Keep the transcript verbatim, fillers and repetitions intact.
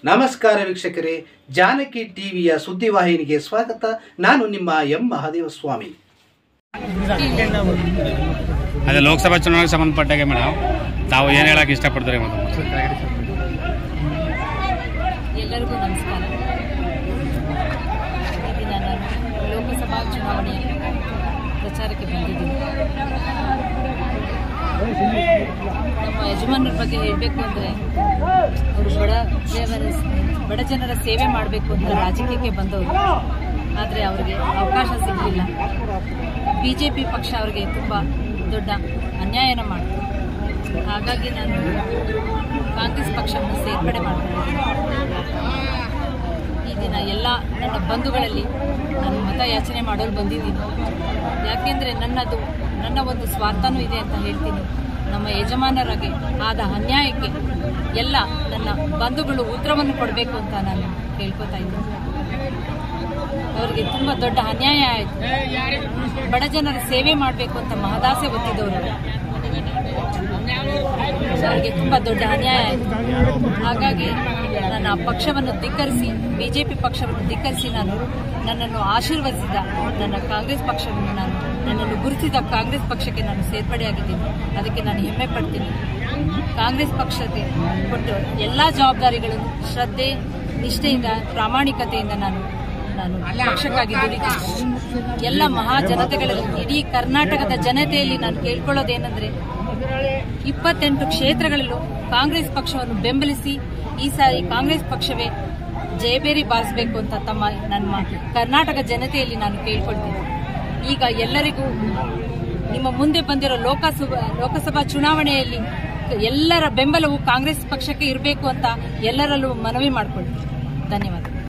ನಮಸ್ಕಾರ ವೀಕ್ಷಕರೇ, ಜಾನಕಿ ಟಿವಿಯ ಸುದ್ದಿವಾಹಿನಿಗೆ ಸ್ವಾಗತ. ನಾನು ನಿಮ್ಮ ಎಂ ಮಹಾದೇವ ಸ್ವಾಮಿ. ಅದೇ ಲೋಕಸಭಾ ಚುನಾವಣೆಗೆ ಸಂಬಂಧಪಟ್ಟಾಗೆ ಮೇಡಮ್ ತಾವು ಏನು ಹೇಳಕ್ಕೆ ಇಷ್ಟಪಡ್ತಾರೆ? ಎಲ್ಲರಿಗೂ ನಮಸ್ಕಾರ. ಈಗ ನಾನು ಲೋಕಸಭಾ ಚುನಾವಣೆ ಪ್ರಚಾರಕ್ಕೆ ಬಂದಿದ್ದೀನಿ. ನಮ್ಮ ಯಜಮಾನರ ಬಗ್ಗೆ ಹೇಳಬೇಕು ಅಂದರೆ, ಅವರು ಬಡ ಜನರ ಬಡ ಜನರ ಸೇವೆ ಮಾಡಬೇಕು ಅಂತ ರಾಜಕೀಯಕ್ಕೆ ಬಂದವರು. ಆದರೆ ಅವರಿಗೆ ಅವಕಾಶ ಸಿಗಲಿಲ್ಲ. ಬಿ ಜೆ ಪಿ ಪಕ್ಷ ಅವರಿಗೆ ತುಂಬ ದೊಡ್ಡ ಅನ್ಯಾಯನ ಮಾಡಿತು. ಹಾಗಾಗಿ ನಾನು ಕಾಂಗ್ರೆಸ್ ಪಕ್ಷವನ್ನು ಸೇರ್ಪಡೆ ಮಾಡಿದೆ. ಈ ದಿನ ಎಲ್ಲ ನನ್ನ ಬಂಧುಗಳಲ್ಲಿ ನಾನು ಮತಯಾಚನೆ ಮಾಡಲು ಬಂದಿದ್ದೀನಿ. ಯಾಕೆಂದರೆ ನನ್ನದು ನನ್ನ ಒಂದು ಸ್ವಾರ್ಥನೂ ಇದೆ ಅಂತ ಹೇಳ್ತೀನಿ. ನಮ್ಮ ಯಜಮಾನರಿಗೆ ಆದ ಅನ್ಯಾಯಕ್ಕೆ ಎಲ್ಲ ನನ್ನ ಬಂಧುಗಳು ಉತ್ತರವನ್ನು ಕೊಡಬೇಕು ಅಂತ ನಾನು ಕೇಳ್ಕೊತಾ ಇದ್ದೀನಿ. ಅವರಿಗೆ ತುಂಬ ದೊಡ್ಡ ಅನ್ಯಾಯ ಆಯಿತು. ಬಡ ಜನರ ಸೇವೆ ಮಾಡಬೇಕು ಅಂತ ಮಹದಾಸೆ ಹೊತ್ತಿದವರು, ಅವರಿಗೆ ತುಂಬ ದೊಡ್ಡ ಅನ್ಯಾಯ ಆಯಿತು. ಹಾಗಾಗಿ ನನ್ನ ಪಕ್ಷವನ್ನು ಧಿಕ್ಕರಿಸಿ, ಬಿಜೆಪಿ ಪಕ್ಷವನ್ನು ಧಿಕ್ಕರಿಸಿ ನಾನು ನನ್ನನ್ನು ಆಶೀರ್ವದಿಸಿದ ನನ್ನ ಕಾಂಗ್ರೆಸ್ ಪಕ್ಷವನ್ನು ನಾನು ನನ್ನನ್ನು ಗುರುತಿಸಿದ ಕಾಂಗ್ರೆಸ್ ಪಕ್ಷಕ್ಕೆ ನಾನು ಸೇರ್ಪಡೆಯಾಗಿದ್ದೀನಿ. ಅದಕ್ಕೆ ನಾನು ಹೆಮ್ಮೆ ಪಡ್ತೀನಿ. ಕಾಂಗ್ರೆಸ್ ಪಕ್ಷಕ್ಕೆ ಕೊಟ್ಟು ಎಲ್ಲ ಜವಾಬ್ದಾರಿಗಳನ್ನು ಶ್ರದ್ಧೆ, ನಿಷ್ಠೆಯಿಂದ, ಪ್ರಾಮಾಣಿಕತೆಯಿಂದ ನಾನು ನಾನು ಪಕ್ಷಕ್ಕಾಗಿ ದುಡಿತೀನಿ. ಎಲ್ಲ ಮಹಾ ಜನತೆಗಳಲ್ಲಿ, ಇಡೀ ಕರ್ನಾಟಕದ ಜನತೆಯಲ್ಲಿ ನಾನು ಕೇಳ್ಕೊಳ್ಳೋದೇನೆಂದರೆ, ಇಪ್ಪತ್ತೆಂಟು ಕ್ಷೇತ್ರಗಳಲ್ಲೂ ಕಾಂಗ್ರೆಸ್ ಪಕ್ಷವನ್ನು ಬೆಂಬಲಿಸಿ ಈ ಸಾರಿ ಕಾಂಗ್ರೆಸ್ ಪಕ್ಷವೇ ಜಯಬೇರಿ ಬಾರಿಸಬೇಕು ಅಂತ ತಮ್ಮ ನನ್ನ ಕರ್ನಾಟಕ ಜನತೆಯಲ್ಲಿ ನಾನು ಕೇಳ್ಕೊಳ್ತೀನಿ. ಈಗ ಎಲ್ಲರಿಗೂ ನಿಮ್ಮ ಮುಂದೆ ಬಂದಿರೋ ಲೋಕಸಭಾ ಲೋಕಸಭಾ ಚುನಾವಣೆಯಲ್ಲಿ ಎಲ್ಲರ ಬೆಂಬಲವು ಕಾಂಗ್ರೆಸ್ ಪಕ್ಷಕ್ಕೆ ಇರಬೇಕು ಅಂತ ಎಲ್ಲರಲ್ಲೂ ಮನವಿ ಮಾಡಿಕೊಳ್ತೀನಿ. ಧನ್ಯವಾದ.